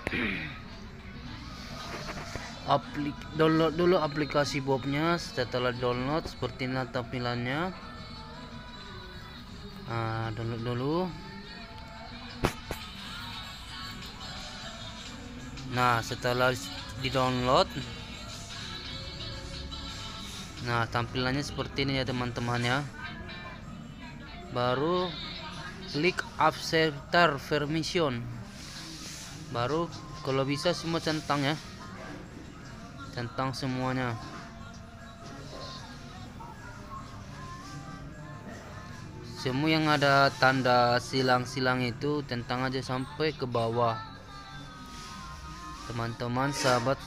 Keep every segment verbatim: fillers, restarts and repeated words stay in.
Aplik download dulu aplikasi Bobnya. Setelah download seperti ini tampilannya. Nah, download dulu. Nah, setelah di-download, nah tampilannya seperti ini ya teman-teman ya. Baru klik accept permission. Baru kalau bisa semua centang ya. Centang semuanya. Semua yang ada tanda silang-silang itu centang aja sampai ke bawah. Teman-teman, sahabat,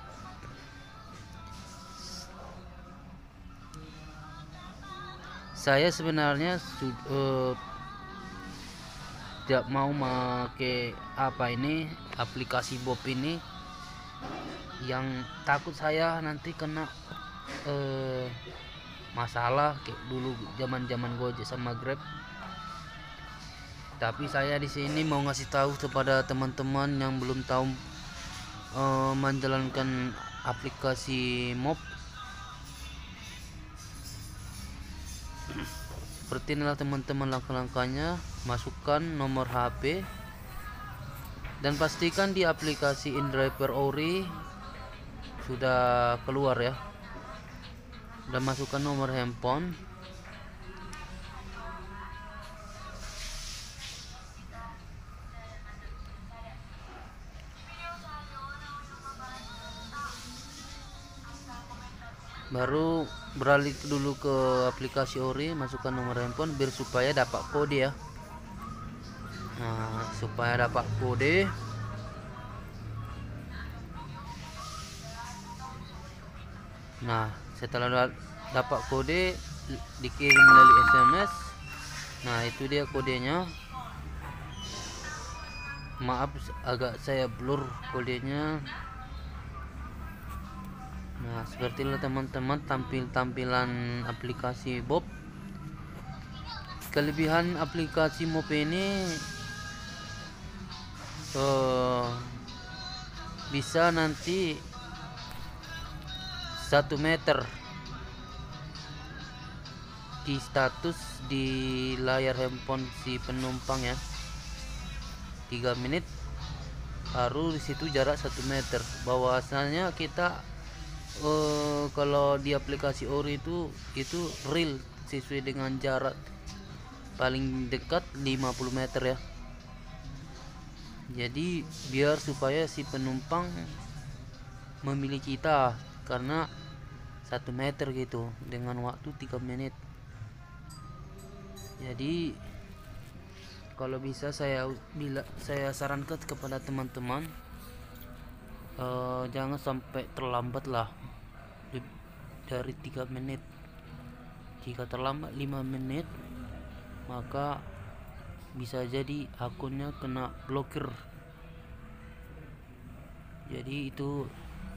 saya sebenarnya uh, tidak mau pakai apa ini aplikasi Bob ini. Yang takut saya nanti kena uh, masalah kayak dulu zaman-zaman Gojek sama Grab. Tapi saya di sini mau ngasih tahu kepada teman-teman yang belum tahu uh, menjalankan aplikasi Mob. Seperti inilah teman-teman langkah-langkahnya. Masukkan nomor H P dan pastikan di aplikasi InDriver Ori sudah keluar ya. Dan masukkan nomor handphone. Baru beralih dulu ke aplikasi Ori, masukkan nomor handphone biar supaya dapat kode ya. Nah, supaya dapat kode, nah setelah dapat kode dikirim melalui S M S. Nah, itu dia kodenya. Maaf agak saya blur kodenya. Nah, seperti itu teman-teman tampil tampilan aplikasi Bob. Kelebihan aplikasi Mob ini uh, bisa nanti satu meter di status di layar handphone si penumpang ya. Tiga menit baru disitu jarak satu meter. Bahwasanya kita Uh, kalau di aplikasi Ori itu itu real sesuai dengan jarak paling dekat lima puluh meter ya. Jadi biar supaya si penumpang memilih kita karena satu meter gitu dengan waktu tiga menit. Jadi kalau bisa saya bila saya sarankan kepada teman-teman, Uh, jangan sampai terlambat lah dari tiga menit. Jika terlambat lima menit maka bisa jadi akunnya kena blokir. Jadi itu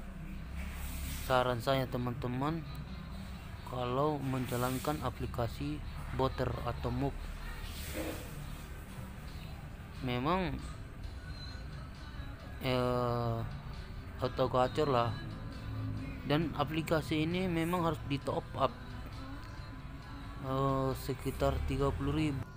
saran saya teman-teman kalau menjalankan aplikasi Boter atau Mob. Memang eh atau gacor lah, dan aplikasi ini memang harus di top up uh, sekitar tiga puluh ribu.